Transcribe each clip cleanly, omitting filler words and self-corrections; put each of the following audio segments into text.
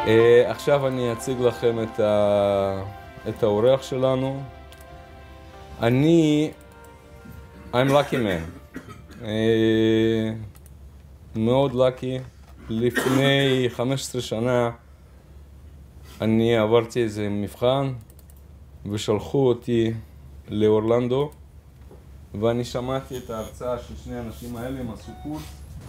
עכשיו אני אציג לכם את האורח שלנו. I'm lucky man. מאוד lucky. לפני 15 שנה אני עברתי איזה מבחן ושלחו אותי לאורלנדו, ואני שמעתי את ההרצאה של שני האנשים האלה, הם עשו קורס,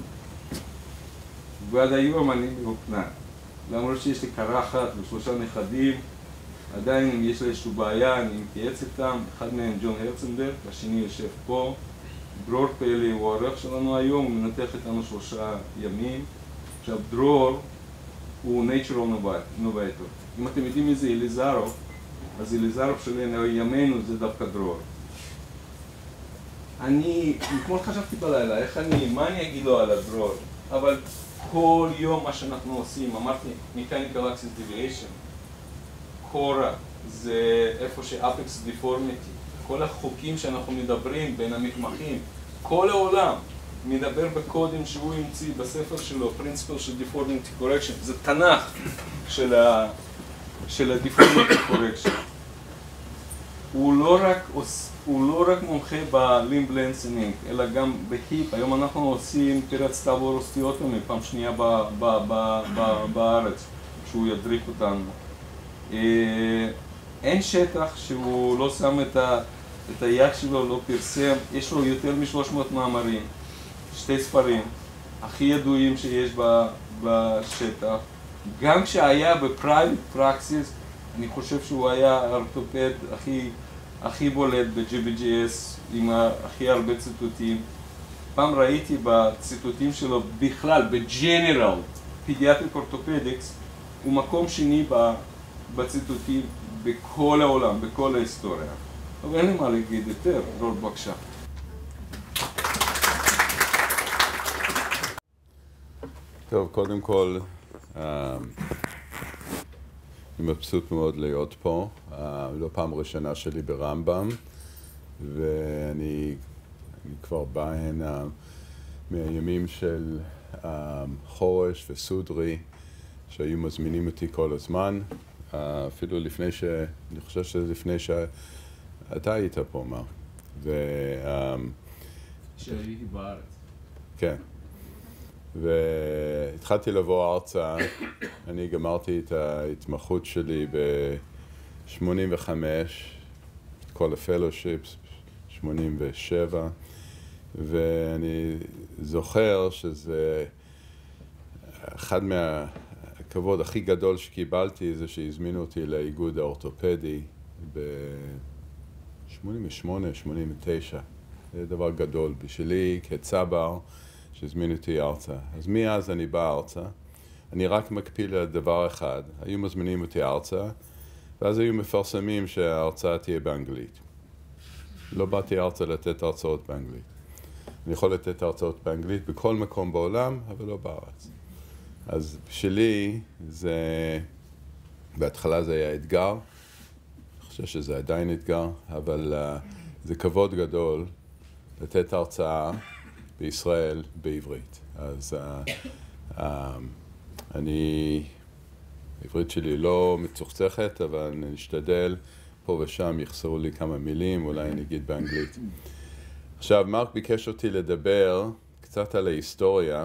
ועד היום אני מאופנן. למרות שיש לי קרחת ושלושה נכדים, עדיין יש לי איזושהי בעיה, אני מתייעץ איתם. אחד מהם ג'ון הרצנברג, השני יושב פה. דרור פיילי הוא העורך שלנו היום, הוא מנתח איתנו 3 ימים. עכשיו דרור הוא Natural Innovator. אם אתם יודעים מי זה אליזרוב, אז אליזרוב של ימינו זה דווקא דרור. אני, כמו חשבתי בלילה, מה אני אגיד לו על הדרור? אבל כל יום מה שאנחנו עושים, אמרתי, Mechanical Axis Deviation, קורה, זה איפה ש-Apex Deformity, כל החוקים שאנחנו מדברים בין המתמחים, כל העולם מדבר בקודים שהוא המציא בספר שלו, Principle של Deformity Correction, זה תנ"ך של ה-Deformity Correction. הוא לא רק מומחה ב-Limb Lengthening, אלא גם בהיפ. היום אנחנו עושים פירת סתיו אורוסטיוטומי, פעם שנייה בארץ, שהוא ידריך אותנו. אין שטח שהוא לא שם את היד שלו, לא פרסם. יש לו יותר מ-300 מאמרים, 2 ספרים, הכי ידועים שיש בשטח. גם כשהיה ב-Private Praxis, אני חושב שהוא היה האורתופד הכי בולט ב-GBGS, עם הכי הרבה ציטוטים. פעם ראיתי בציטוטים שלו בכלל, ב-General Pediatric Orthopedics, הוא מקום שני בציטוטים בכל העולם, בכל ההיסטוריה. אבל אין לי מה להגיד יותר, דרור, בבקשה. טוב, קודם כל, אני מבסוט מאוד להיות פה. לא פעם ראשונה שלי ברמב"ם, ואני כבר בא הנה מהימים של חורש וסודרי, שהיו מזמינים אותי כל הזמן, אפילו לפני אני חושב שזה לפני שאתה היית פה, מה? שהייתי בארץ. כן. והתחלתי לבוא ארצה, אני גמרתי את ההתמחות שלי ב-85, את כל הפלושיפס, 87, ואני זוכר שזה אחד מהכבוד הכי גדול שקיבלתי, זה שהזמינו אותי לאיגוד האורתופדי ב-88, 89. זה דבר גדול בשבילי כצבר, שהזמינו אותי ארצה. אז מאז אני בא ארצה, אני רק מקפיד על דבר אחד, היו מזמינים אותי ארצה, ואז היו מפרסמים שההרצאה תהיה באנגלית. לא באתי ארצה לתת הרצאות באנגלית. אני יכול לתת הרצאות באנגלית בכל מקום בעולם, אבל לא בארץ. אז בשבילי זה, בהתחלה זה היה אתגר, אני חושב שזה עדיין אתגר, אבל זה כבוד גדול לתת הרצאה בישראל בעברית. אז העברית שלי לא מצוחצחת, אבל אני אשתדל, פה ושם יחסרו לי כמה מילים, אולי אני אגיד באנגלית. עכשיו, מרק ביקש אותי לדבר קצת על ההיסטוריה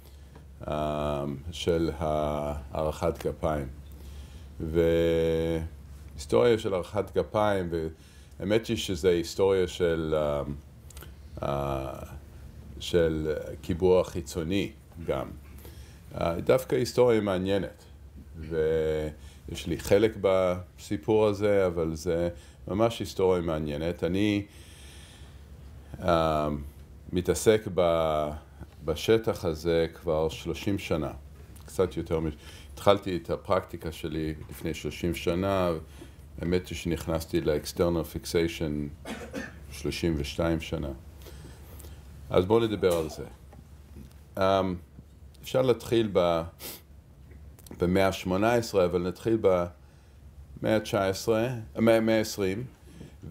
של הערכת גפיים. והיסטוריה של הערכת גפיים, והאמת היא שזה היסטוריה של קיבוע חיצוני גם. דווקא היסטוריה מעניינת, ויש לי חלק בסיפור הזה, אבל זה ממש היסטוריה מעניינת. אני מתעסק בשטח הזה כבר 30 שנה, קצת יותר. התחלתי את הפרקטיקה שלי לפני 30 שנה, האמת היא שנכנסתי ל-external fixation 32 שנה. אז בואו נדבר על זה. אפשר להתחיל במאה ה-18, אבל נתחיל במאה ה-19, המאה ה-20,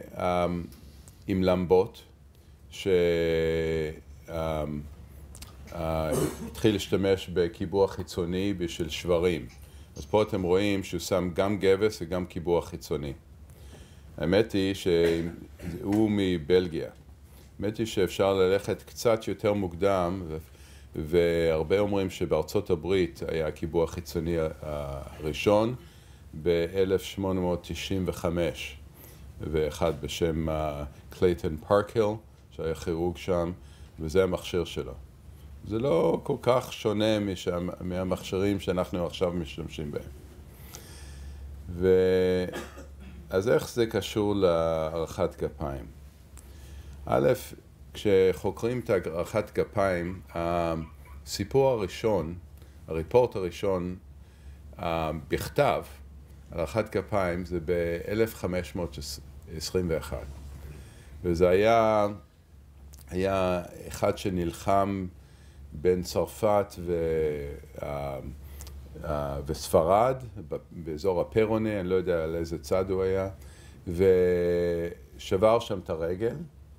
עם למבות, התחיל להשתמש בקיבוע חיצוני בשביל שברים. אז פה אתם רואים שהוא שם גם גבס וגם קיבוע חיצוני. האמת היא שהוא מבלגיה. האמת היא שאפשר ללכת קצת יותר מוקדם, והרבה אומרים שבארצות הברית היה הקיבוע החיצוני הראשון ב-1895, ואחד בשם קלייטון פארקהיל, שהיה כירורג שם, וזה המכשיר שלו. זה לא כל כך שונה מהמכשירים שאנחנו עכשיו משתמשים בהם. אז איך זה קשור להערכת גפיים? א', כשחוקרים את הערכת גפיים, הסיפור הראשון, הריפורט הראשון בכתב על הערכת גפיים זה ב-1521. וזה היה אחד שנלחם בין צרפת וספרד, באזור הפרוני, אני לא יודע על איזה צד הוא היה, ושבר שם את הרגל,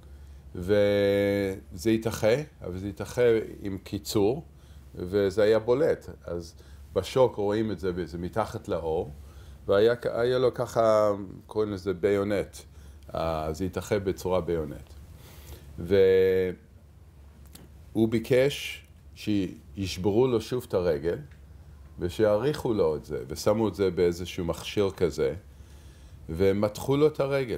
וזה התאחה, אבל זה התאחה עם קיצור, וזה היה בולט. אז בשוק רואים את זה, זה מתחת לאור, והיה לו ככה, קוראים לזה ביונט, זה התאחה בצורה ביונט. והוא ביקש שישברו לו שוב את הרגל, ושיעריכו לו את זה, ושמו את זה באיזשהו מכשיר כזה, ומתחו לו את הרגל.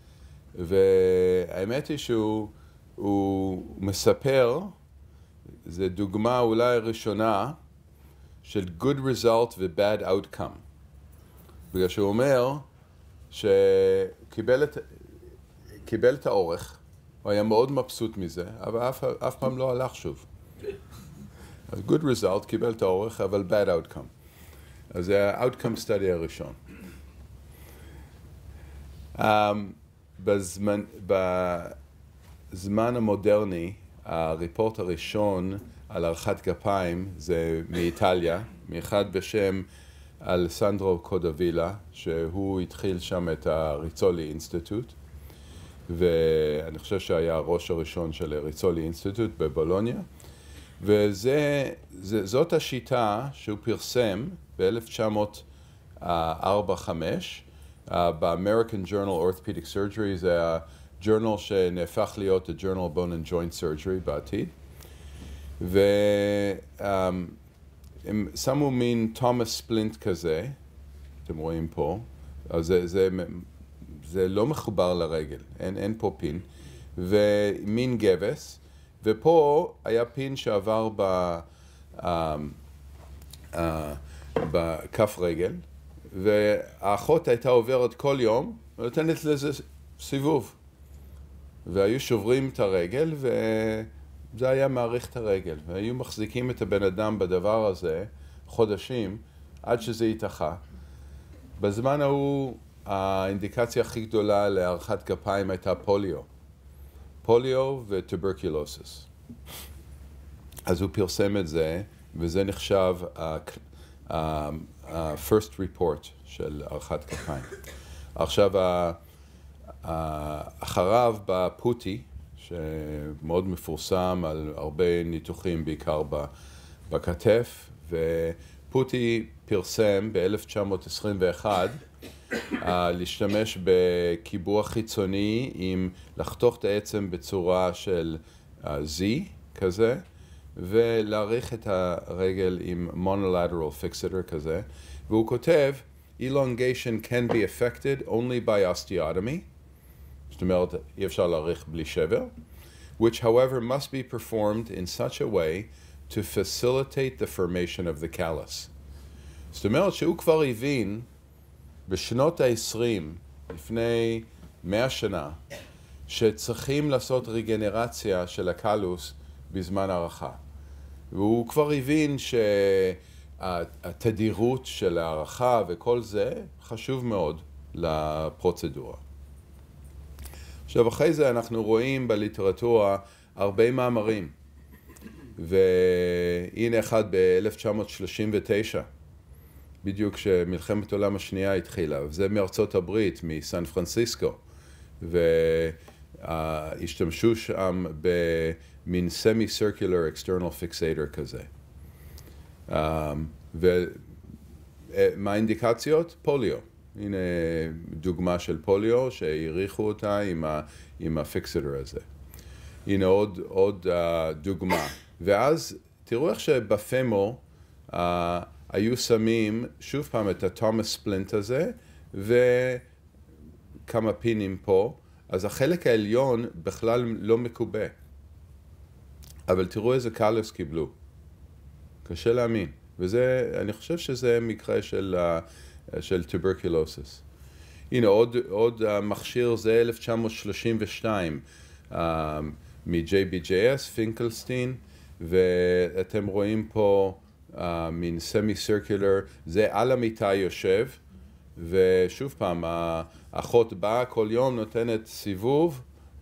והאמת היא שהוא מספר, זו דוגמה אולי ראשונה, של good result ו-bad outcome. בגלל שהוא אומר שקיבל את האורך, הוא היה מאוד מבסוט מזה, אבל אף פעם לא הלך שוב. אז good result, קיבל את האורך, אבל bad outcome. אז זה ה-outcome study הראשון. בזמן המודרני, הריפורט הראשון על הערכת גפיים זה מאיטליה, מאחד בשם אלסנדרו קודווילה, שהוא התחיל שם את הריצולי אינסטיטוט, ואני חושב שהיה הראש הראשון של הריצולי אינסטיטוט בבולוניה, וזאת השיטה שהוא פרסם ב-1904-5 ב-American Journal Orthopedic Surgery, זה הג'ורנל שנהפך להיות ה-Journal Bone and Joint Surgery בעתיד. והם שמו מין תומאס ספלינט כזה, אתם רואים פה, אז זה לא מחובר לרגל, אין פה פין, ומין גבס, ופה היה פין שעבר בכף רגל, והאחות הייתה עוברת כל יום, ונותנת לזה סיבוב. והיו שוברים את הרגל, וזה היה מעריך את הרגל. והיו מחזיקים את הבן אדם בדבר הזה חודשים, עד שזה התאחה. בזמן ההוא, האינדיקציה הכי גדולה להערכת גפיים הייתה פוליו. פוליו וטוברקולוסיס. אז הוא פרסם את זה, וזה נחשב ה-first report של הערכת גפיים. עכשיו, אחריו בא פוטי, שמאוד מפורסם על הרבה ניתוחים, בעיקר בכתף, ופוטי פרסם ב-1921 להשתמש בקיבוע חיצוני עם לחתוך את העצם בצורה של Z כזה, ולהעריך את הרגל עם monolateral fixator כזה, והוא כותב, elongation can be affected only by osteotomy, זאת אומרת, אי אפשר להעריך בלי שבר, which however must be performed in such a way to facilitate the formation of the callus. זאת אומרת שהוא כבר הבין בשנות ה-20, לפני 100 שנה, שצריכים לעשות רגנרציה של הקלוס בזמן הערכה. והוא כבר הבין שהתדירות של הערכה וכל זה חשוב מאוד לפרוצדורה. עכשיו, אחרי זה אנחנו רואים בליטרטורה הרבה מאמרים. והנה אחד ב-1939, בדיוק כשמלחמת העולם השנייה התחילה, וזה מארצות הברית, מסן פרנסיסקו. השתמשו שם במין semi-circular external fixator כזה. ומה האינדיקציות? פוליו. הנה דוגמה של פוליו שהעריכו אותה עם הפיקסטור הזה. הנה עוד דוגמה. ואז תראו איך שבפמו היו שמים שוב פעם את התומאס ספלינט הזה וכמה פינים פה. אז החלק העליון בכלל לא מקובה. אבל תראו איזה קלוס קיבלו. קשה להאמין. וזה, אני חושב שזה מקרה של טוברקולוסיס. הנה עוד מכשיר זה 1932 מ-JBJS, פינקלסטין, ואתם רואים פה מין סמי-סרקולר, זה על המיטה יושב, ושוב פעם, האחות באה כל יום נותנת סיבוב,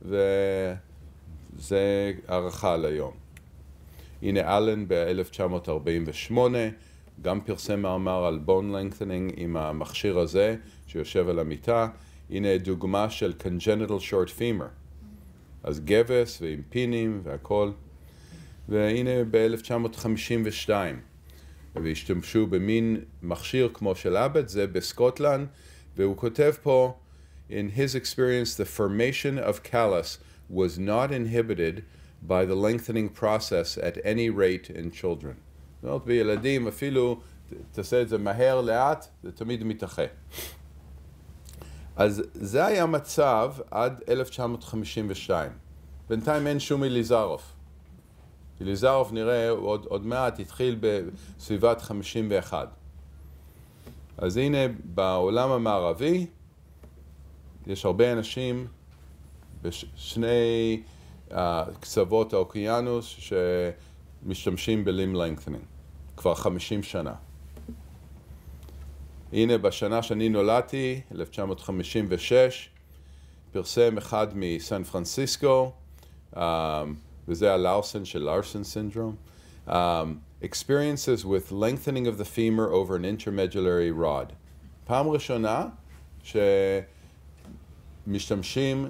וזה הערכה ליום. הנה אלן ב-1948, גם פרסם מאמר על bone lengthening עם המכשיר הזה שיושב על המיטה. הנה דוגמה של congenital short femur. אז גבס ועם פינים והכל. והנה ב-1952, והשתמשו במין מכשיר כמו של אבט, זה בסקוטלנד, והוא כותב פה, in his experience the formation of callus was not inhibited by the lengthening process at any rate in children. זאת אומרת, בילדים אפילו תעשה את זה מהר, לאט, זה תמיד מתאחה. אז זה היה מצב עד 1952. בינתיים אין שום אליזרוף. אליזרוף נראה עוד מעט התחיל בסביבת 51. אז הנה בעולם המערבי יש הרבה אנשים בשני קצוות האוקיינוס שמשתמשים ב-limb lengthening כבר 50 שנה. הנה בשנה שאני נולדתי, 1956, פרסם אחד מסן פרנסיסקו, וזה הלארסן של לארסן סינדרום, experiences with lengthening of the femur over an intermedullary rod. פעם ראשונה שמשתמשים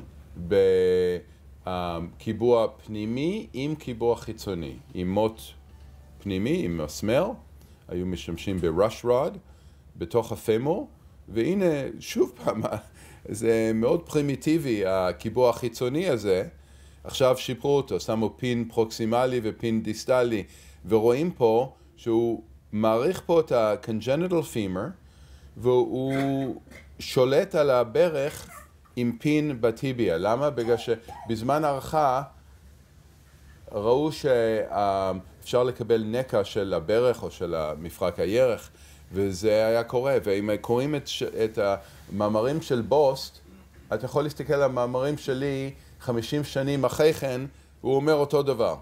בקיבוע פנימי עם קיבוע חיצוני, עם מוט פנימי, עם מסמר, היו משתמשים ב-rush rod בתוך הפמור, והנה שוב פעם, זה מאוד פרימיטיבי הקיבוע החיצוני הזה, עכשיו שיפרו אותו, שמו פין פרוקסימלי ופין דיסטלי, ורואים פה שהוא מעריך פה את ה-congenital femur, והוא שולט על הברך עם פין בטיביה. למה? בגלל שבזמן הערכה ראו שאפשר לקבל נקע של הברך או של מפרק הירך, וזה היה קורה. ואם קוראים את המאמרים של בוסט, אתה יכול להסתכל על המאמרים שלי 50 שנים אחרי כן, הוא אומר אותו דבר.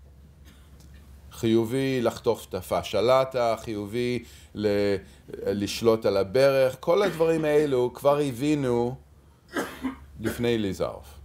חיובי לחטוף את הפשלטה, חיובי לשלוט על הברך, כל הדברים האלו כבר הבינו לפני ליזרוף.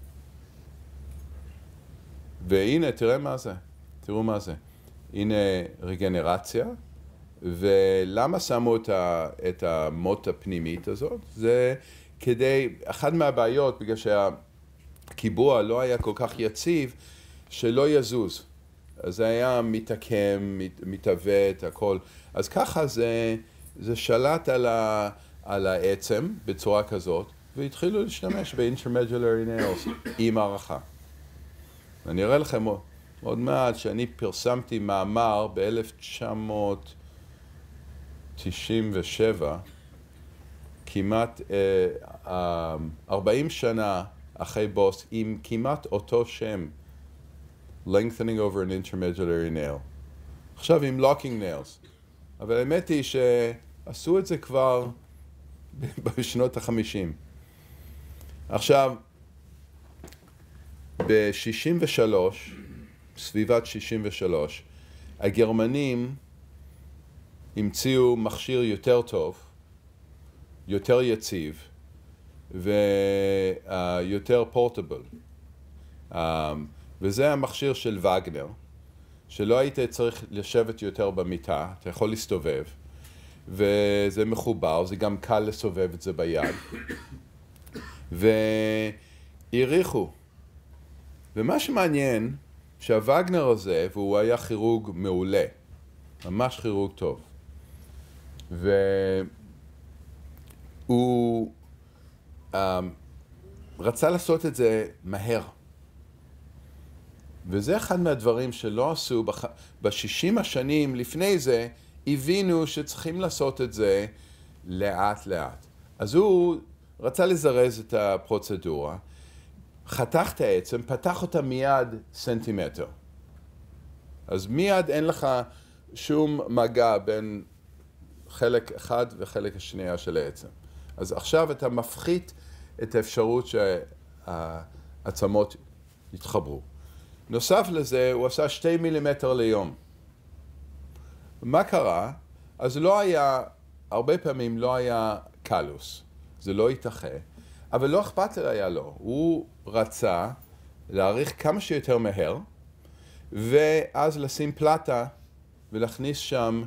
והנה, תראה מה זה, תראו מה זה. הנה רגנרציה, ולמה שמו את המוט הפנימית הזאת? זה כדי, אחת מהבעיות, בגלל שהקיבוע לא היה כל כך יציב, שלא יזוז. אז זה היה מתעקם, מתעוות, הכל. אז ככה זה שלט על העצם בצורה כזאת, והתחילו להשתמש ב-intermedullary nails עם הערכה. אני אראה לכם עוד מעט שאני פרסמתי מאמר ב-1997, כמעט 40 שנה אחרי בוסט, עם כמעט אותו שם, lengthening over an intermedullary nail. עכשיו עם locking nails. אבל האמת היא שעשו את זה כבר בשנות ה-50. עכשיו, ב-63, סביבת 63, הגרמנים המציאו מכשיר יותר טוב, יותר יציב, ויותר פורטבל. וזה המכשיר של וגנר, שלא היית צריך לשבת יותר במיטה, אתה יכול להסתובב, וזה מחובר, זה גם קל לסובב את זה ביד. העריכו. ומה שמעניין, שהווגנר הזה, והוא היה כירורג מעולה, ממש כירורג טוב, והוא רצה לעשות את זה מהר. וזה אחד מהדברים שלא עשו ב-60 השנים לפני זה, הבינו שצריכים לעשות את זה לאט לאט. אז הוא רצה לזרז את הפרוצדורה, חתך את העצם, פתח אותה מיד סנטימטר. אז מיד אין לך שום מגע בין חלק אחד וחלק השנייה של העצם. אז עכשיו אתה מפחית את האפשרות שהעצמות יתחברו. נוסף לזה, הוא עשה 2 מילימטר ליום. מה קרה? אז לא היה, הרבה פעמים לא היה קלוס. זה לא ייתכן. אבל לא אכפת היה לו. הוא רצה להאריך כמה שיותר מהר, ואז לשים פלטה ולהכניס שם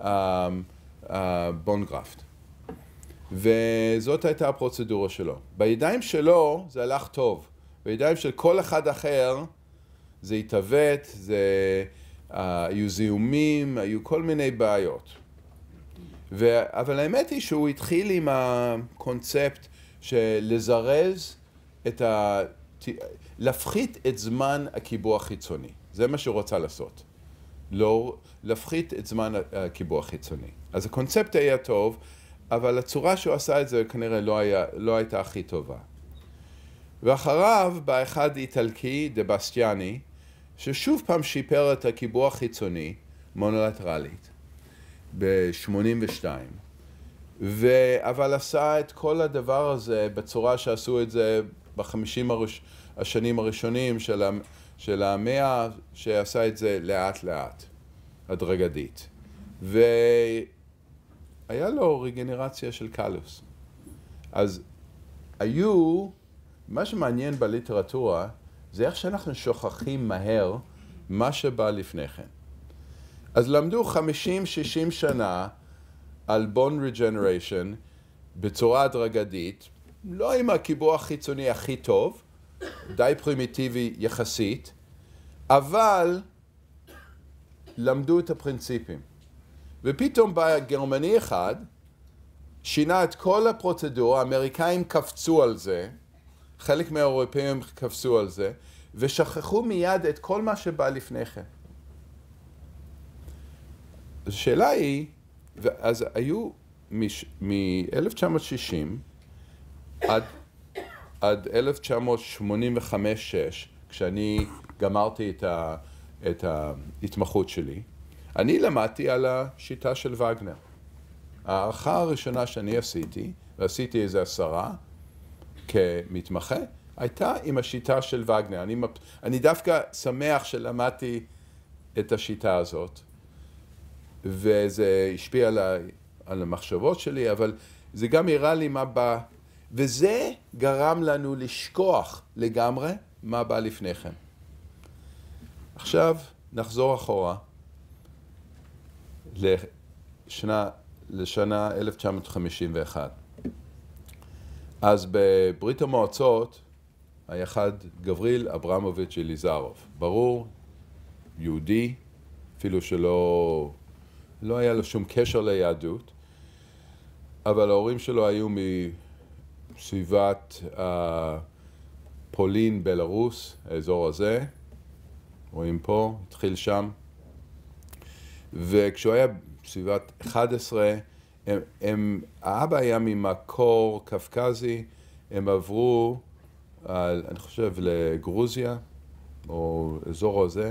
בון גרפט. וזאת הייתה הפרוצדורה שלו. בידיים שלו זה הלך טוב. בידיים של כל אחד אחר זה התעוות, היו זיהומים, היו כל מיני בעיות. אבל האמת היא שהוא התחיל עם הקונספט של לזרז להפחית את זמן הקיבוע החיצוני. זה מה שהוא רוצה לעשות. לא, להפחית את זמן הקיבוע החיצוני. אז הקונספט היה טוב, אבל הצורה שהוא עשה את זה כנראה לא הייתה הכי טובה. ואחריו בא אחד איטלקי, דבסטיאני, ששוב פעם שיפר את הקיבוע החיצוני, מונולטרלית, ב-82. אבל עשה את כל הדבר הזה בצורה שעשו את זה ב-50 השנים הראשונים של המאה, שעשה את זה לאט לאט, הדרגתית. והיה לו רגנרציה של קלוס. אז מה שמעניין בליטרטורה, זה איך שאנחנו שוכחים מהר מה שבא לפני כן. אז למדו 50-60 שנה על בון רג'נריישן בצורה הדרגתית, לא עם הקיבוע החיצוני הכי טוב, די פרימיטיבי יחסית, אבל למדו את הפרינציפים. ופתאום בא גרמני אחד, שינה את כל הפרוצדורה, האמריקאים קפצו על זה, חלק מהאירופאים קפצו על זה, ושכחו מיד את כל מה שבא לפני כן. השאלה היא, אז היו מ-1960 עד 1985-6, כשאני גמרתי את ההתמחות שלי, אני למדתי על השיטה של וגנר. הערכה הראשונה שאני עשיתי, ועשיתי איזה 10 כמתמחה, הייתה עם השיטה של וגנר. אני דווקא שמח שלמדתי את השיטה הזאת, וזה השפיע על המחשבות שלי, אבל זה גם הראה לי מה בא, וזה גרם לנו לשכוח לגמרי מה בא לפני כן. עכשיו נחזור אחורה לשנה 1951. אז בברית המועצות היה אחד גבריל אברמוביץ' אליזרוב. ברור, יהודי, אפילו שלא היה לו שום קשר ליהדות, אבל ההורים שלו היו מסביבת פולין, בלרוס, האזור הזה. רואים פה, התחיל שם. וכשהוא היה בסביבת 11, האבא היה ממקור קפקזי, הם עברו, אני חושב, לגרוזיה, או אזור הזה,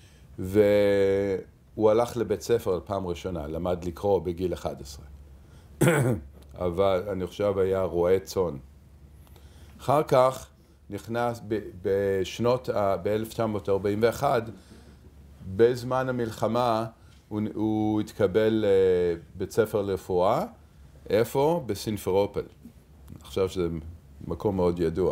והוא הלך לבית ספר פעם ראשונה, למד לקרוא בגיל 11. אבל אני חושב היה רועה צאן. אחר כך נכנס ב-1941, בזמן המלחמה, הוא התקבל לבית ספר לרפואה. איפה? בסינפרופל. עכשיו שזה מקום מאוד ידוע.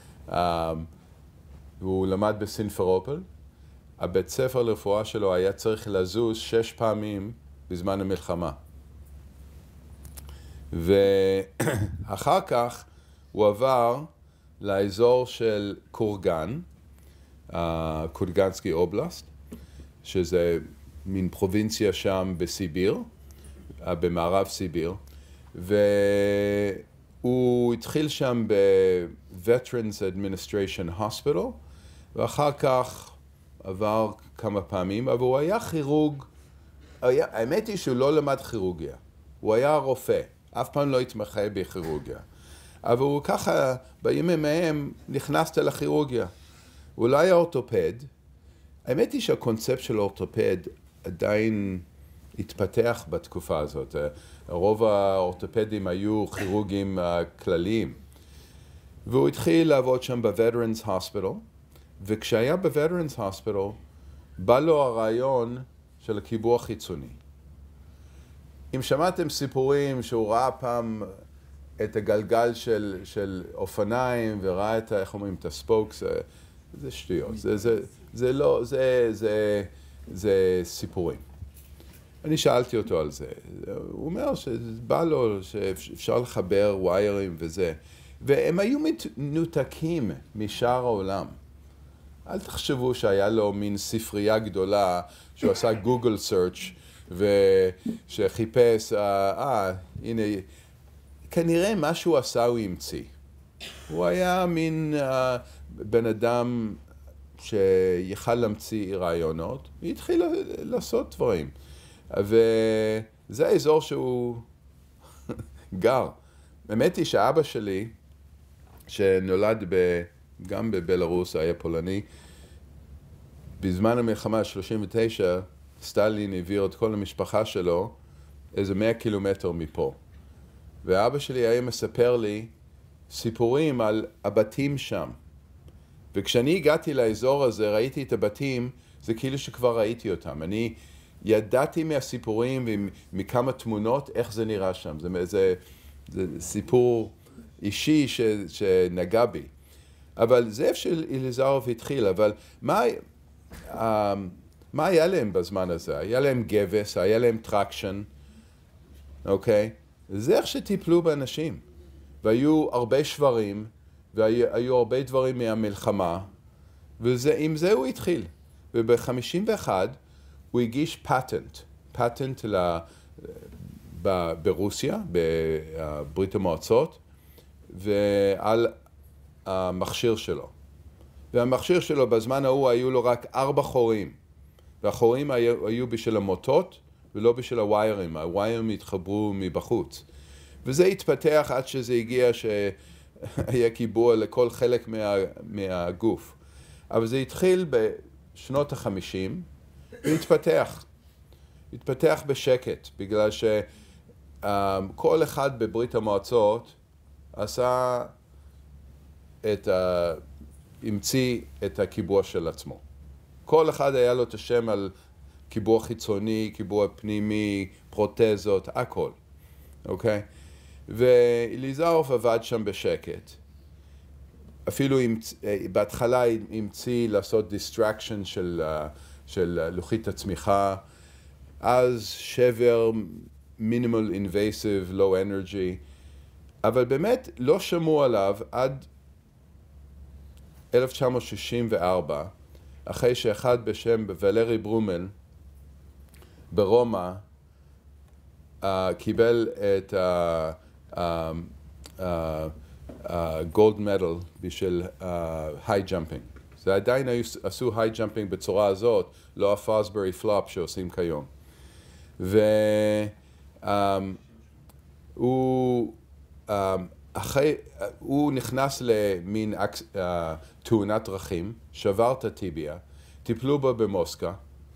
הוא למד בסינפרופל. הבית ספר לרפואה שלו היה צריך לזוז 6 פעמים בזמן המלחמה. ואחר כך הוא עבר לאזור של קורגנסקי אובלסט, שזה מין פרובינציה שם בסיביר, במערב סיביר, והוא התחיל שם ב-Veterans Administration Hospital, ואחר כך עבר כמה פעמים, אבל הוא היה כירורג, האמת היא שהוא לא למד כירורגיה, הוא היה רופא, אף פעם לא התמחה בכירורגיה, אבל הוא ככה, בימים ההם נכנס לכירורגיה, הוא לא היה אורתופד, האמת היא שהקונספט של אורתופד עדיין התפתח בתקופה הזאת. רוב האורתופדים היו כירורגים כלליים. והוא התחיל לעבוד שם ב-Veterans Hospital, וכשהיה ב-Veterans Hospital, בא לו הרעיון של הקיבוע חיצוני. אם שמעתם סיפורים שהוא ראה פעם את הגלגל של אופניים, וראה את, איך אומרים, את הספוקס, זה שטויות. זה לא, זה סיפורים. אני שאלתי אותו על זה. הוא אומר שבא לו שאפשר לחבר וויירים וזה. והם היו מנותקים משאר העולם. אל תחשבו שהיה לו מין ספרייה גדולה, שהוא עשה גוגל סרצ' ושחיפש, הנה, כנראה מה שהוא עשה הוא המציא. הוא היה מין בן אדם שיכל להמציא רעיונות, והתחיל לעשות דברים. וזה האזור שהוא גר. האמת היא שאבא שלי, שנולד גם בבלרוס, היה פולני, בזמן המלחמה 39, סטלין העביר את כל המשפחה שלו איזה 100 קילומטר מפה. ואבא שלי היה מספר לי סיפורים על הבתים שם. וכשאני הגעתי לאזור הזה, ראיתי את הבתים, זה כאילו שכבר ראיתי אותם. אני ידעתי מהסיפורים ומכמה תמונות איך זה נראה שם. זה סיפור אישי שנגע בי. אבל זה איפה שאליזרוב התחיל, אבל מה היה להם בזמן הזה? היה להם גבס, היה להם טרקשן, אוקיי? זה איך שטיפלו באנשים. והיו הרבה שברים, והיו הרבה דברים מהמלחמה, ועם זה הוא התחיל. וב-51 הוא הגיש פטנט ברוסיה, בברית המועצות, ועל המכשיר שלו. והמכשיר שלו בזמן ההוא היו לו רק 4 חורים, והחורים היו בשביל המוטות ולא בשביל הוויירים. הוויירים התחברו מבחוץ. וזה התפתח עד שזה הגיע שהיה קיבוע לכל חלק מהגוף. אבל זה התחיל בשנות ה-50 והתפתח. התפתח בשקט, בגלל שכל אחד בברית המועצות המציא את הקיבוע של עצמו. כל אחד היה לו את השם על קיבוע חיצוני, קיבוע פנימי, פרוטזות, הכל. אוקיי? ואליזרוב עבד שם בשקט. אפילו בהתחלה המציא לעשות distraction של לוחית הצמיחה, אז שבר, minimal invasive, low energy, אבל באמת לא שמעו עליו עד 1964, אחרי שאחד בשם ולרי ברומל ברומא קיבל את גולד מדל בשביל היי ג'אמפינג. זה עדיין עשו היי ג'אמפינג בצורה הזאת, לא הפוסברי פלופ שעושים כיום. הוא נכנס למין תאונת דרכים, שבר את הטיביה, טיפלו בו במוסקה,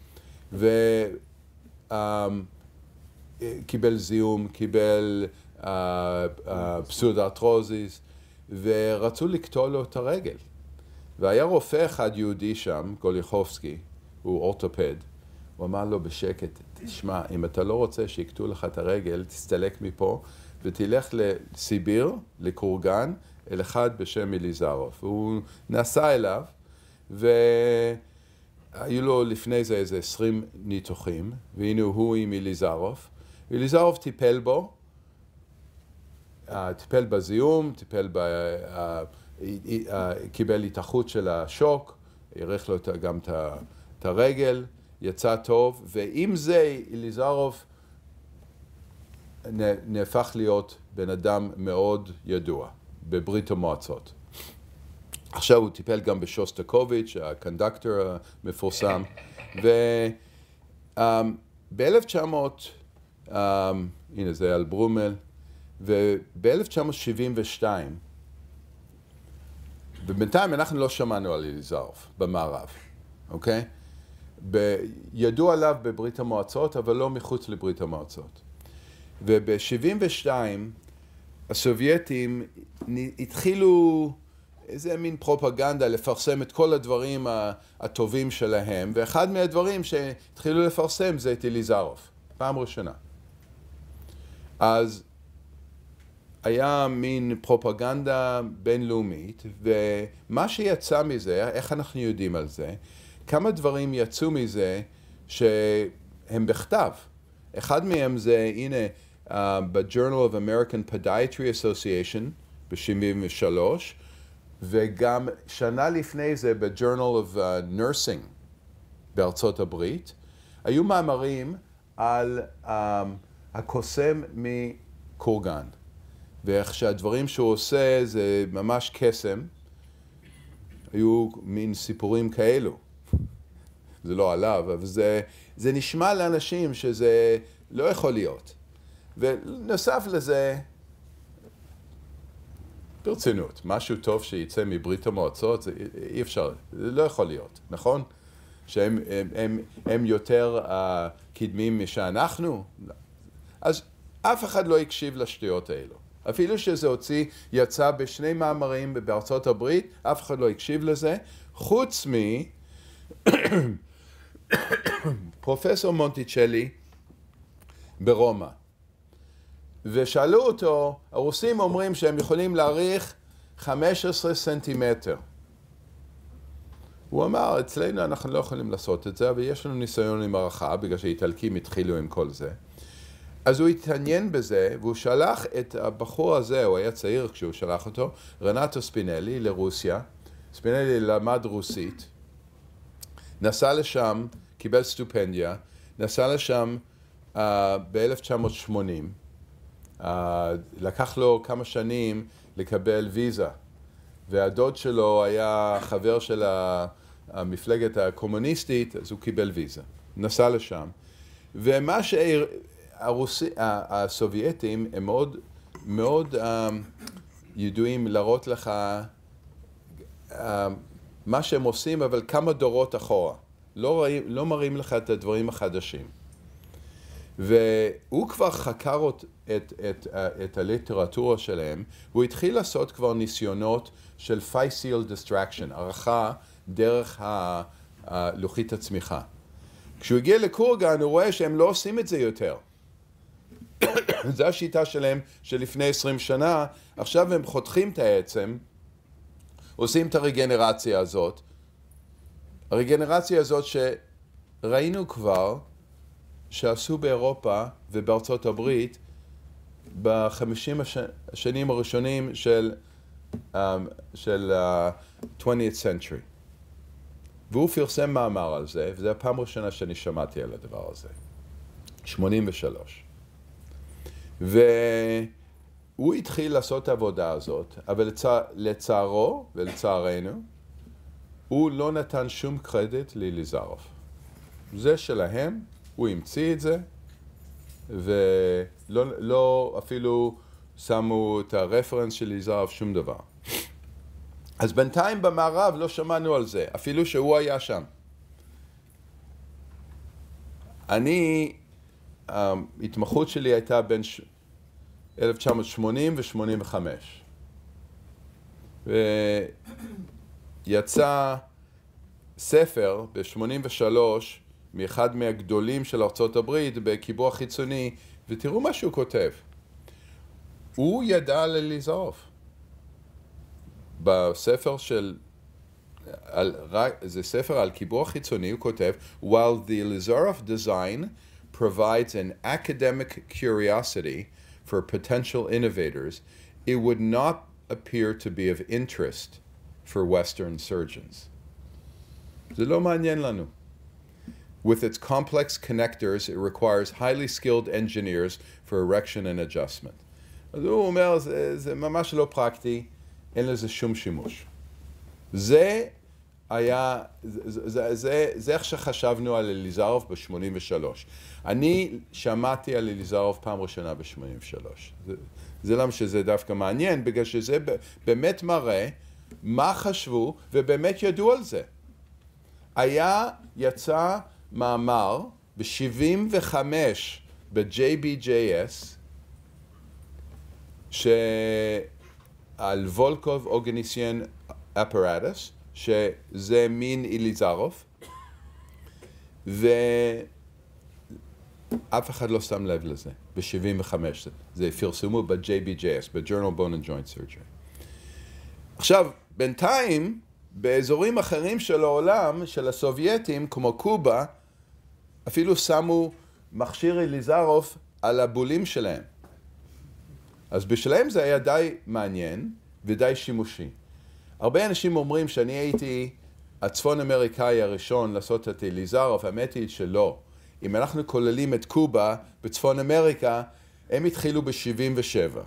קיבל זיהום, קיבל פסודארטרוזיס, ורצו לקטוע לו את הרגל. והיה רופא אחד יהודי שם, גוליחובסקי, הוא אורתופד, הוא אמר לו בשקט, תשמע, אם אתה לא רוצה שיקטעו לך את הרגל, תסתלק מפה, ותלך לסיביר, לקורגן, אל אחד בשם אליזרוב. הוא נסע אליו, והיו לו לפני זה איזה 20 ניתוחים, והנה הוא עם אליזרוב. אליזרוב טיפל בו, טיפל בזיהום, טיפל קיבל התאחות של השוק, העריך לו גם את הרגל, יצא טוב, ועם זה אליזרוב נהפך להיות בן אדם מאוד ידוע בברית המועצות. עכשיו הוא טיפל גם בשוסטקוביץ', הקונדקטור המפורסם, ב-1900, הנה זה על ברומל, וב-1972, ובינתיים אנחנו לא שמענו על אליזרוב במערב, אוקיי? ידוע עליו בברית המועצות, אבל לא מחוץ לברית המועצות. וב-72 הסובייטים התחילו איזה מין פרופגנדה לפרסם את כל הדברים הטובים שלהם, ואחד מהדברים שהתחילו לפרסם זה את אליזרוב, פעם ראשונה. אז היה מין פרופגנדה בינלאומית, ומה שיצא מזה, איך אנחנו יודעים על זה, כמה דברים יצאו מזה שהם בכתב. אחד מהם זה, הנה, ב-Journal of American Pediatric Association ב-73, וגם שנה לפני זה ב-Journal of Nursing בארצות הברית, היו מאמרים על הקוסם מקורגן, ואיך שהדברים שהוא עושה זה ממש קסם, היו מין סיפורים כאלו. זה לא עליו, אבל זה נשמע לאנשים שזה לא יכול להיות. ונוסף לזה, ברצינות, משהו טוב שיצא מברית המועצות, זה אי אפשר, זה לא יכול להיות, נכון? שהם יותר קדמים משאנחנו? אז אף אחד לא הקשיב לשטויות האלו. אפילו שזה יצא בשני מאמרים בארצות הברית, אף אחד לא הקשיב לזה, חוץ פרופסור מונטיצ'לי ברומא. ושאלו אותו, הרוסים אומרים שהם יכולים להעריך 15 סנטימטר. הוא אמר, אצלנו אנחנו לא יכולים לעשות את זה, אבל יש לנו ניסיון עם הערכה, בגלל שהאיטלקים התחילו עם כל זה. אז הוא התעניין בזה, והוא שלח את הבחור הזה, הוא היה צעיר כשהוא שלח אותו, רנטו ספינלי לרוסיה. ספינלי למד רוסית, נסע לשם, קיבל סטופנדיה, נסע לשם ב-1980. לקח לו כמה שנים לקבל ויזה, והדוד שלו היה חבר של המפלגת הקומוניסטית, אז הוא קיבל ויזה. נסע לשם. ומה הסובייטים הם מאוד ידועים להראות לך מה שהם עושים, אבל כמה דורות אחורה. לא מראים לך את הדברים החדשים. והוא כבר חקר את הליטרטורה שלהם, והוא התחיל לעשות כבר ניסיונות של facial distraction, ערכה דרך לוחית הצמיחה. כשהוא הגיע לקורגן, הוא רואה שהם לא עושים את זה יותר. זו השיטה שלהם שלפני 20 שנה, עכשיו הם חותכים את העצם, עושים את הרגנרציה הזאת. הרגנרציה הזאת שראינו כבר, שעשו באירופה ובארצות הברית ב-50 השנים הראשונים של 20th century. והוא פרסם מאמר על זה, וזו הפעם הראשונה שאני שמעתי על הדבר הזה. 83. והוא התחיל לעשות את העבודה הזאת, אבל לצערו ולצערנו, הוא לא נתן שום קרדיט לאליזרוב. זה שלהם, הוא המציא את זה, ולא אפילו שמו את הרפרנס של אליזרוב, שום דבר. אז בינתיים במערב לא שמענו על זה, אפילו שהוא היה שם. ההתמחות שלי הייתה בין 1980 ו-85. ויצא ספר ב-83 מאחד מהגדולים של ארצות הברית בקיבוע חיצוני, ותראו מה שהוא כותב. הוא ידע על אליזרוב. בספר זה ספר על קיבוע חיצוני, הוא כותב, While the Elizarov design provides an academic curiosity for potential innovators, it would not appear to be of interest for Western surgeons. זה לא מעניין לנו. With its complex connectors, it requires highly skilled engineers for erection and adjustment. אז הוא אומר, זה ממש לא פרקטי, אין לזה שום שימוש. זה היה, זה איך שחשבנו על אליזרוב ב-83. אני שמעתי על אליזרוב פעם ראשונה ב-83. זה למה שזה דווקא מעניין, בגלל שזה באמת מראה מה חשבו, ובאמת ידעו על זה. יצא מאמר ב-75 ב-JBJS, על וולקוב אוגניסיאן אפרטוס, שזה מין אליזרוב, ואף אחד לא שם לב לזה, ב-75. זה פרסמו ב-JBJS, ב-Journal Bone and Joint Surgery. עכשיו, בינתיים, באזורים אחרים של העולם, של הסובייטים, כמו קובה, אפילו שמו מכשיר אליזרוב על הבולים שלהם. אז בשלהם זה היה די מעניין ודי שימושי. הרבה אנשים אומרים שאני הייתי הצפון אמריקאי הראשון לעשות את אליזרוב, האמת היא שלא. אם אנחנו כוללים את קובה בצפון אמריקה, הם התחילו ב-77.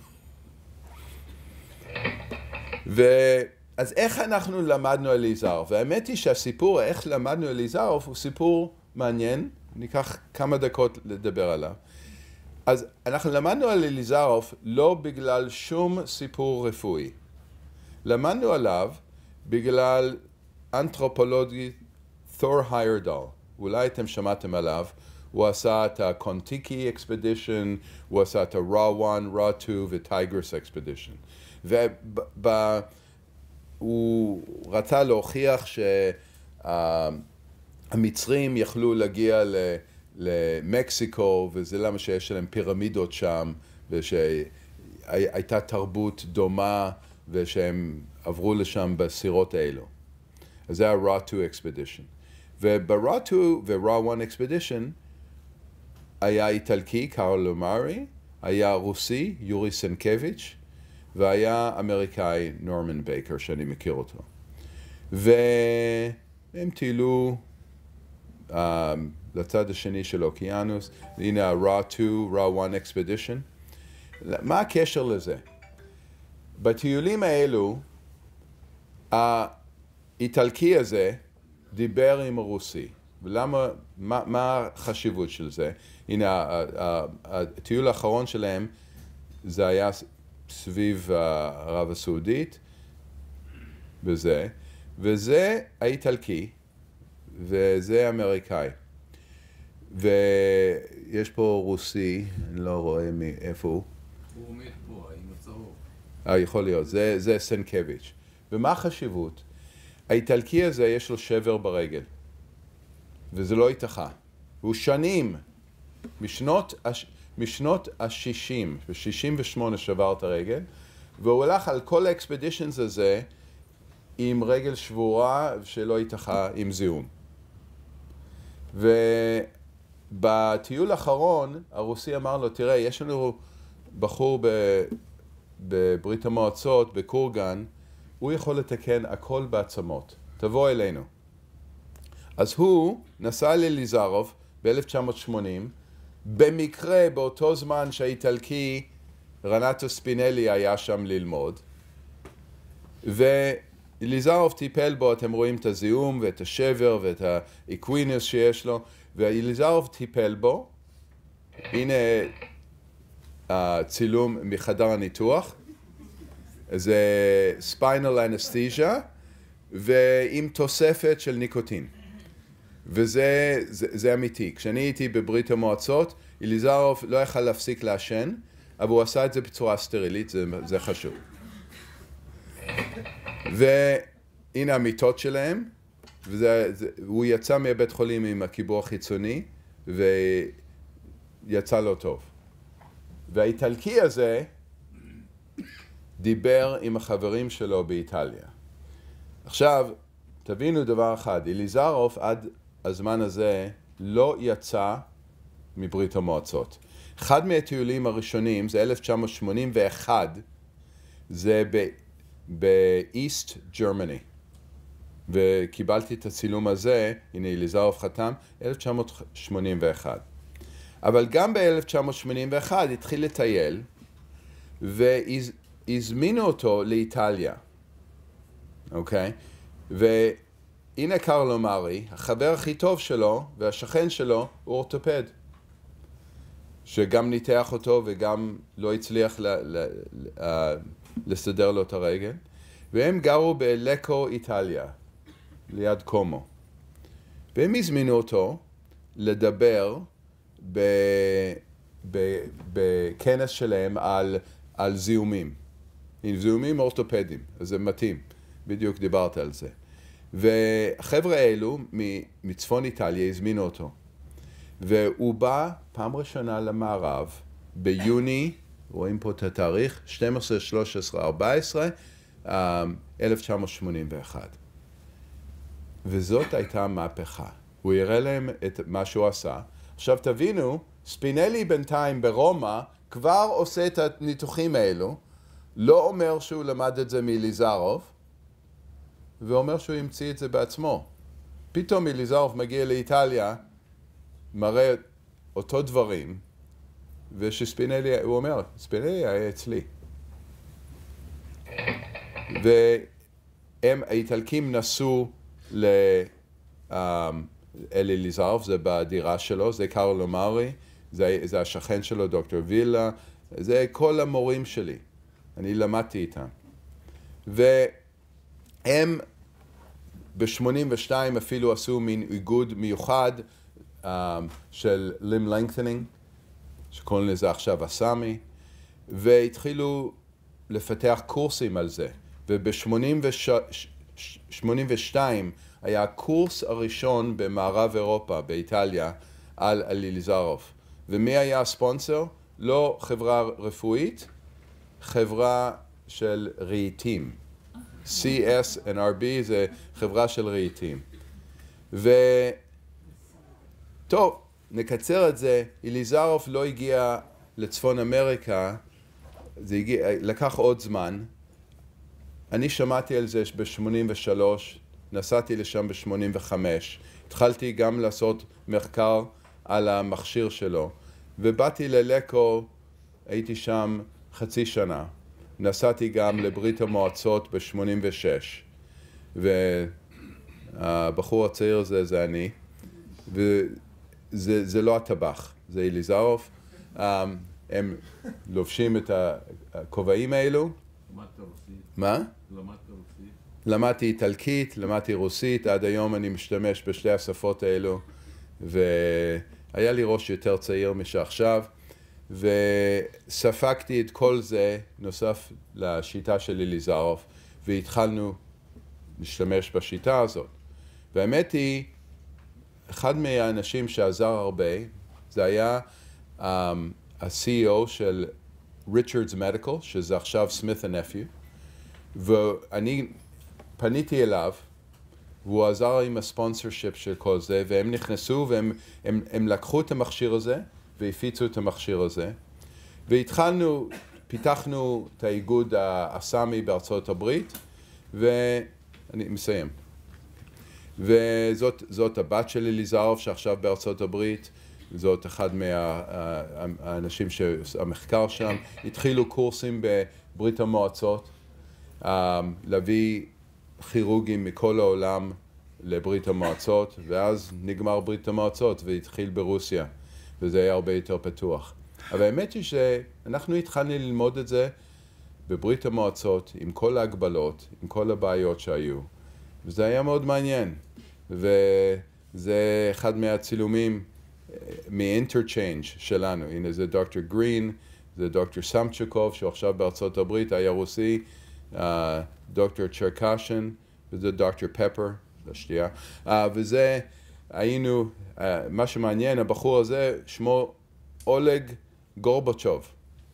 אז איך אנחנו למדנו אליזרוב? והאמת היא שהסיפור איך למדנו אליזרוב הוא סיפור מעניין, ניקח כמה דקות לדבר עליו. אז אנחנו למדנו על אליזרוב לא בגלל שום סיפור רפואי. למדנו עליו בגלל אנתרופולוגי תור היירדל. אולי אתם שמעתם עליו. הוא עשה את הקונטיקי אקספדישן, הוא עשה את ה-Ra 1, Ra 2 ו-Tigris אקספדישן. הוא רצה להוכיח שהמצרים יכלו להגיע למקסיקו, וזה למה שיש להם פירמידות שם, ושהייתה תרבות דומה, ושהם עברו לשם בסירות האלו. אז זה ה-Ra 2 Expedition. וב-Ra 2 ו-Ra 1 Expedition היה איטלקי, קארלו מארי, היה רוסי, יורי סנקביץ', והיה אמריקאי, נורמן בייקר, שאני מכיר אותו. והם טיילו לצד השני של האוקיינוס. הנה ה-Ra 2, Ra 1 Expedition. מה הקשר לזה? בטיולים האלו, האיטלקי הזה דיבר עם הרוסי. ולמה, מה החשיבות של זה? הנה, הטיול האחרון שלהם, זה היה סביב ערב הסעודית, וזה האיטלקי, וזה האמריקאי. ויש פה רוסי, אני לא רואה מאיפה הוא. הוא עומד פה, עם הצהוב. יכול להיות, זה סנקביץ'. ומה החשיבות? האיטלקי הזה יש לו שבר ברגל, וזה לא ייתכן. הוא שנים, משנות ה-60, ב-68 שבר את הרגל, והוא הלך על כל האקספדישנס הזה עם רגל שבורה שלא ייתכן עם זיהום. ובטיול האחרון, הרוסי אמר לו, תראה, יש לנו בחור בברית המועצות, בקורגן, הוא יכול לתקן הכל בעצמות. תבוא אלינו. אז הוא נסע לאליזרוב ב-1980, במקרה באותו זמן שהאיטלקי רנטו ספינלי היה שם ללמוד, ואליזרוב טיפל בו, אתם רואים את הזיהום ואת השבר ואת האקווינוס שיש לו, ואליזרוב טיפל בו. הנה הצילום מחדר הניתוח. זה ספיינל אנסתזיה ועם תוספת של ניקוטין. וזה אמיתי. כשאני הייתי בברית המועצות, אליזרוב לא יכל להפסיק לעשן, אבל הוא עשה את זה בצורה סטרילית, זה חשוב. והנה המיטות שלהם, הוא יצא מבית חולים עם הקיבוע החיצוני, ויצא לו טוב. והאיטלקי הזה דיבר עם החברים שלו באיטליה. עכשיו, תבינו דבר אחד, אליזרוב עד הזמן הזה לא יצא מברית המועצות. אחד מהטיולים הראשונים זה 1981, זה באיסט גרמני. וקיבלתי את הצילום הזה, הנה אליזרוב חתם, 1981. אבל גם ב-1981 התחיל לטייל, והזמינו אותו לאיטליה, אוקיי? והנה קרלו מארי, החבר הכי טוב שלו והשכן שלו הוא אורתופד, שגם ניתח אותו וגם לא הצליח לסדר לו את הרגל, והם גרו בלקו, איטליה, ליד קומו. והם הזמינו אותו לדבר בכנס שלהם על זיהומים. זיהומים אורתופדיים, אז זה מתאים, בדיוק דיברת על זה. והחבר'ה האלו מצפון איטליה הזמינו אותו. והוא בא פעם ראשונה למערב ביוני, רואים פה את התאריך, 12, 13, 14, 1981. וזאת הייתה מהפכה. הוא יראה להם את מה שהוא עשה. עכשיו תבינו, ספינלי בינתיים ברומא כבר עושה את הניתוחים האלו, לא אומר שהוא למד את זה מאליזרוב, ואומר שהוא המציא את זה בעצמו. פתאום אליזרוב מגיע לאיטליה, מראה אותו דברים, ושספינלי, הוא אומר, ספינלי היה אצלי. והם, האיטלקים נסעו אליזרוב, זה בדירה שלו, זה קרלו מארי, זה השכן שלו, דוקטור וילה, זה כל המורים שלי. אני למדתי איתם. והם ב-82 אפילו עשו מין איגוד מיוחד של limb lengthening, שקוראים לזה עכשיו אסמי, והתחילו לפתח קורסים על זה. וב-82 היה הקורס הראשון במערב אירופה, באיטליה, על אליזרוב. ומי היה הספונסר? לא חברה רפואית, חברה של רהיטים. CS&RB זה חברה של רהיטים. טוב, נקצר את זה, אליזרוב לא הגיע לצפון אמריקה, זה לקח עוד זמן. אני שמעתי על זה ב-83, נסעתי לשם ב-85, התחלתי גם לעשות מחקר על המכשיר שלו, ובאתי ללקו, הייתי שם חצי שנה. נסעתי גם לברית המועצות ב-86, והבחור הצעיר הזה זה אני, וזה לא הטבח, זה אליזרוב. הם לובשים את הכובעים האלו. למדת רוסית? מה? למדת רוסית? למדתי איטלקית, למדתי רוסית, עד היום אני משתמש בשתי השפות האלו, והיה לי ראש יותר צעיר משעכשיו, וספגתי את כל זה נוסף לשיטה של אליזרוב, והתחלנו להשתמש בשיטה הזאת. והאמת היא, אחד מהאנשים שעזר הרבה, זה היה ה-CEO של ריצ'רדס מדיקל, שזה עכשיו סמית אנד נפיו, ואני פניתי אליו, והוא עזר עם הספונסרשיפ של כל זה, והם נכנסו והם לקחו את המכשיר הזה, והפיצו את המכשיר הזה, והתחלנו, פיתחנו את האיגוד האסמי בארצות הברית, ואני מסיים. וזאת הבת של אליזרוב שעכשיו בארצות הברית, זאת אחד מהאנשים שהמחקר שם, התחילו קורסים בברית המועצות, להביא כירורגים מכל העולם לברית המועצות, ואז נגמר ברית המועצות והתחיל ברוסיה, וזה היה הרבה יותר פתוח. אבל האמת היא שאנחנו התחלנו ללמוד את זה בברית המועצות, עם כל ההגבלות, עם כל הבעיות שהיו, וזה היה מאוד מעניין. וזה אחד מהצילומים מ-interchange שלנו. הנה זה דוקטור גרין, זה דוקטור סמצ'קוב, שהוא עכשיו בארצות הברית, היה רוסי, דוקטור צ'רקשן, וזה דוקטור פפר, זה השתייה. וזה, היינו, מה שמעניין, הבחור הזה, שמו אולג גורבצ'וב.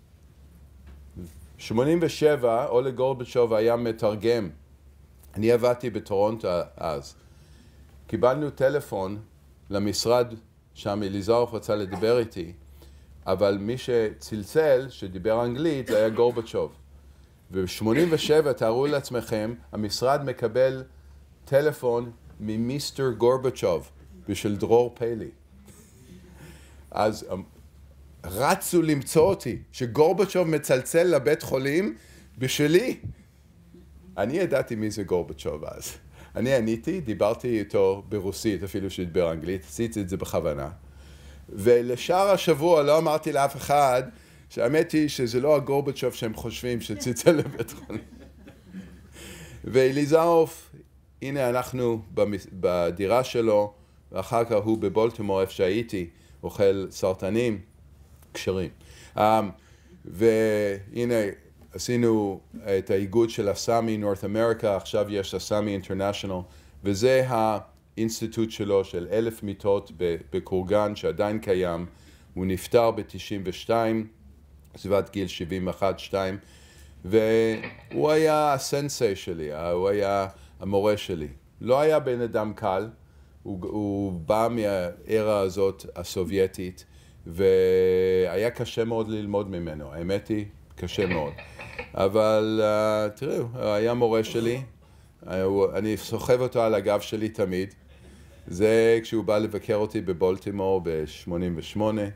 87, אולג גורבצ'וב היה מתרגם. אני עבדתי בטורונטו אז. קיבלנו טלפון למשרד שם, אליזרוב רצה לדבר איתי, אבל מי שצלצל, שדיבר אנגלית, זה היה גורבצ'וב. וב-87, תארו לעצמכם, המשרד מקבל טלפון ממיסטר גורבצ'וב בשביל דרור פיילי. אז רצו למצוא אותי, שגורבצ'וב מצלצל לבית חולים בשבילי. אני ידעתי מי זה גורבצ'וב אז. אני עניתי, דיברתי איתו ברוסית, אפילו שדיבר אנגלית, עשיתי את זה בכוונה. ולשאר השבוע לא אמרתי לאף אחד, שהאמת היא שזה לא הגורבצ'וב שהם חושבים שצלצל לבית חולים. ואליזרוף, הנה אנחנו בדירה שלו, ואחר כך הוא בבולטימור, איפה שהייתי, אוכל סרטנים, קשרים. והנה, עשינו את האיגוד של הסאמי, נורת' אמריקה, עכשיו יש הסאמי אינטרנשיונל, וזה האינסטיטוט שלו של 1,000 מיטות בקורגן, שעדיין קיים. הוא נפטר ב-92, סביבת גיל 71-2, והוא היה הסנסei שלי, הוא היה המורה שלי. לא היה בן אדם קל, הוא בא מהארה הזאת הסובייטית, והיה קשה מאוד ללמוד ממנו, האמת היא, קשה מאוד. אבל תראו, הוא היה מורה שלי, אני סוחב אותו על הגב שלי תמיד. זה כשהוא בא לבקר אותי בבולטימור ב-88,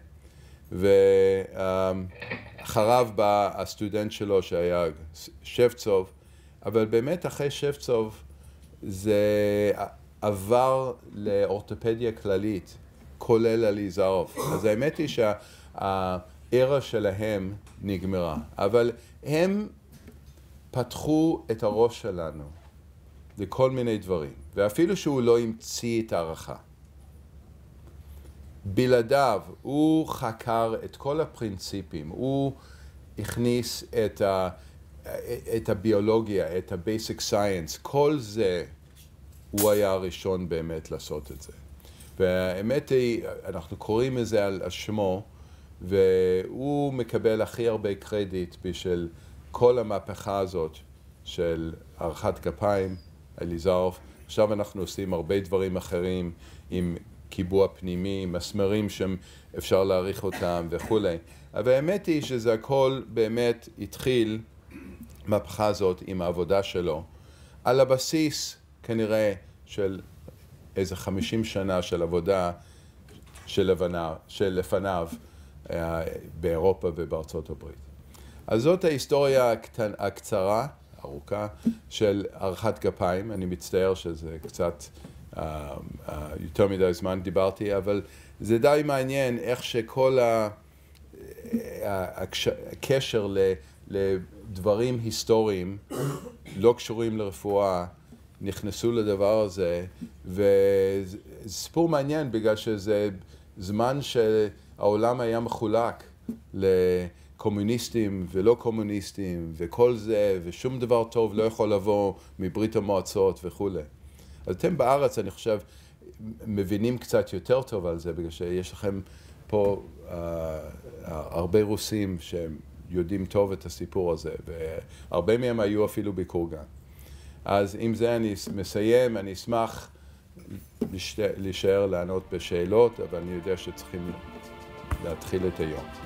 ואחריו בא הסטודנט שלו שהיה שבצוב, אבל באמת אחרי שבצוב זה עבר לאורתופדיה כללית, כולל אליזרוף. אז האמת היא שהארה שלהם נגמרה, אבל הם פתחו את הראש שלנו לכל מיני דברים, ואפילו שהוא לא המציא את הערכה. בלעדיו, הוא חקר את כל הפרינציפים, הוא הכניס את הביולוגיה, את ה-basic science, כל זה הוא היה הראשון באמת לעשות את זה. והאמת היא, אנחנו קוראים לזה על שמו, והוא מקבל הכי הרבה קרדיט בשביל כל המהפכה הזאת של עריכת כפיים, אליזרוף. עכשיו אנחנו עושים הרבה דברים אחרים עם קיבוע פנימי, מסמרים שאפשר להעריך אותם וכו'. אבל האמת היא שזה הכל באמת התחיל, מהפכה הזאת עם העבודה שלו, על הבסיס כנראה של איזה 50 שנה של עבודה של לפניו באירופה ובארצות הברית. אז זאת ההיסטוריה הקצרה, ארוכה, של עריכת כפיים. אני מצטער שזה קצת יותר מדי זמן דיברתי, אבל זה די מעניין איך שכל הקשר לדברים היסטוריים לא קשורים לרפואה נכנסו לדבר הזה, וזה סיפור מעניין בגלל שזה זמן שהעולם היה מחולק לקומוניסטים ולא קומוניסטים וכל זה, ושום דבר טוב לא יכול לבוא מברית המועצות וכו'. אז אתם בארץ, אני חושב, מבינים קצת יותר טוב על זה, בגלל שיש לכם פה הרבה רוסים שהם יודעים טוב את הסיפור הזה, והרבה מהם היו אפילו בקורגן. אז עם זה אני מסיים, אני אשמח להישאר לענות בשאלות, אבל אני יודע שצריכים להתחיל את היום.